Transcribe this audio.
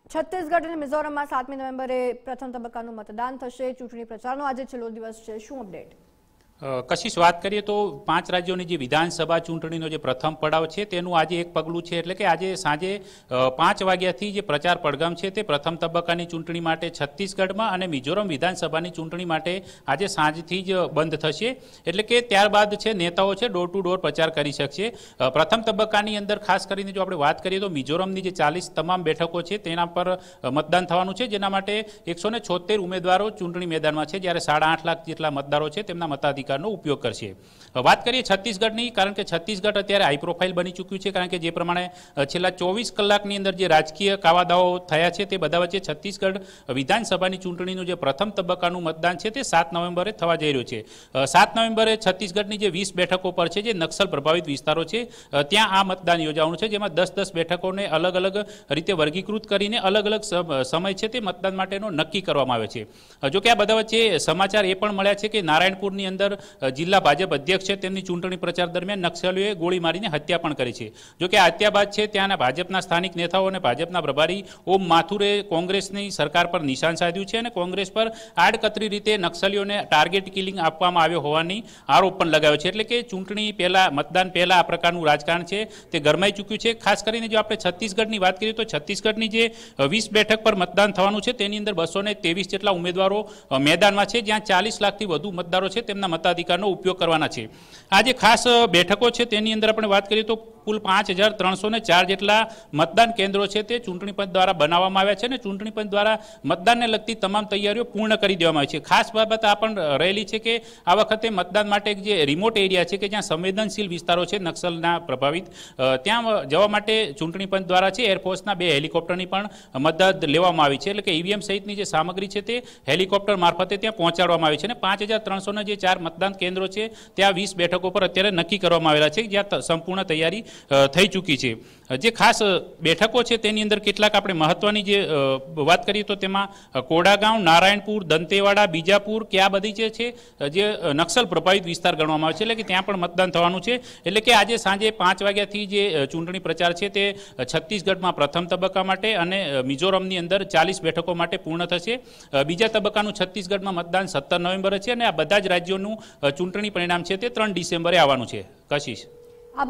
છત્તીસગઢ અને મિઝોરમમાં 7મી નવેમ્બરે પ્રથમ તબક્કાનું મતદાન થશે। ચૂંટણી પ્રચારનો આજે છેલ્લો દિવસ છે, શું અપડેટ? કશિશ, વાત કરીએ તો 5 રાજ્યોની જે વિધાનસભા ચૂંટણીનો જે પ્રથમ પડાવ છે તેનું આજે એક પગલું છે, એટલે કે આજે સાંજે 5 વાગ્યાથી જે પ્રચાર પડઘમ છે તે પ્રથમ તબક્કાની ચૂંટણી માટે છત્તીસગઢમાં અને મિઝોરમ વિધાનસભાની ચૂંટણી માટે આજે સાંજથી જ બંધ થશે, એટલે કે ત્યારબાદ છે નેતાઓ છે ડોર ટુ ડોર પ્રચાર કરી શકશે। પ્રથમ તબક્કાની અંદર ખાસ કરીને જો આપણે વાત કરીએ તો મિઝોરમની જે 40 તમામ બેઠકો છે તેના પર મતદાન થવાનું છે, જેના માટે 176 ઉમેદવારો ચૂંટણી મેદાનમાં છે, જ્યારે 8.5 લાખ જેટલા મતદારો છે તેમના મતાધિકાર નો ઉપયોગ કરશે। વાત કરીએ છત્તીસગઢની, કારણ કે છત્તીસગઢ અત્યારે હાઈ પ્રોફાઇલ બની ચૂક્યું છે, કારણ કે જે પ્રમાણે છેલ્લા 24 કલાકની અંદર જે રાજકીય કાવાદાઓ થયા છે તે બધા વચ્ચે છત્તીસગઢ વિધાનસભાની ચૂંટણીનું જે પ્રથમ તબક્કાનું મતદાન છે તે 7 નવેમ્બરે થવા જઈ રહ્યું છે। 7 નવેમ્બરે છત્તીસગઢની જે 20 બેઠકો પર છે, જે નક્સલ પ્રભાવિત વિસ્તારો છે, ત્યાં આ મતદાન યોજાવાનું છે, જેમાં 10-10 બેઠકોને અલગ અલગ રીતે વર્ગીકૃત કરીને અલગ અલગ સમય છે તે મતદાન માટેનો નક્કી કરવામાં આવે છે। જોકે આ બધા વચ્ચે સમાચાર એ પણ મળ્યા છે કે નારાયણપુરની અંદર જિલ્લા ભાજપ અધ્યક્ષ છે તેમની ચૂંટણી પ્રચાર દરમિયાન નક્સલીઓએ ગોળી મારીને હત્યા પણ કરી છે। જોકે આ હત્યા બાદ છે ત્યાંના ભાજપના સ્થાનિક નેતાઓ અને ભાજપના પ્રભારી ઓમ માથુરે કોંગ્રેસની સરકાર પર નિશાન સાધ્યું છે અને કોંગ્રેસ પર આડકતરી રીતે નક્સલીઓને ટાર્ગેટ કિલિંગ આપવામાં આવ્યો હોવાની આરોપ પણ લગાવ્યો છે, એટલે કે ચૂંટણી પહેલા, મતદાન પહેલા આ પ્રકારનું રાજકારણ છે તે ગરમાઈ ચૂક્યું છે। ખાસ કરીને જો આપણે છત્તીસગઢની વાત કરીએ તો છત્તીસગઢની જે 20 બેઠક પર મતદાન થવાનું છે તેની અંદર 223 જેટલા ઉમેદવારો મેદાનમાં છે, જ્યાં 40 લાખથી વધુ મતદારો છે તેમના મતાધિકારનો ઉપયોગ કરવાના છે। આ જે ખાસ બેઠકો છે તેની અંદર આપણે વાત કરીએ તો કુલ 5304 જેટલા મતદાન કેન્દ્રો છે તે ચૂંટણી પંચ દ્વારા બનાવવામાં આવ્યા છે અને ચૂંટણી પંચ દ્વારા મતદાનને લગતી તમામ તૈયારીઓ પૂર્ણ કરી દેવામાં આવી છે। ખાસ બાબત આ પણ રહેલી છે કે આ વખતે મતદાન માટે જે રિમોટ એરિયા છે કે જ્યાં સંવેદનશીલ વિસ્તારો છે નક્સલના પ્રભાવિત, ત્યાં જવા માટે ચૂંટણી પંચ દ્વારા છે એરફોર્સના 2 હેલિકોપ્ટરની પણ મદદ લેવામાં આવી છે, એટલે કે ઈવીએમ સહિતની જે સામગ્રી છે તે હેલિકોપ્ટર મારફતે ત્યાં પહોંચાડવામાં આવી છે અને 5300ના જે 4 મતદાન કેન્દ્રો છે ત્યાં 20 બેઠકો પર અત્યારે નક્કી કરવામાં આવેલા છે, જ્યાં સંપૂર્ણ તૈયારી થઈ ચૂકી છે। જે ખાસ બેઠકો છે તેની અંદર કેટલાક આપણે મહત્વની જે વાત કરીએ તો તેમાં કોડાગાંવ, નારાયણપુર, દંતેવાડા, બીજાપુર કે આ બધી જે છે જે નક્સલ પ્રભાવિત વિસ્તાર ગણવામાં આવે છે, એટલે કે ત્યાં પણ મતદાન થવાનું છે। એટલે કે આજે સાંજે 5 વાગ્યાથી જે ચૂંટણી પ્રચાર છે તે છત્તીસગઢમાં પ્રથમ તબક્કા માટે અને મિઝોરમની અંદર 40 બેઠકો માટે પૂર્ણ થશે। બીજા તબક્કાનું છત્તીસગઢમાં મતદાન 17 નવેમ્બરે છે અને આ બધા જ રાજ્યોનું ચૂંટણી પરિણામ છે તે 3 ડિસેમ્બરે આવવાનું છે। કશિશ।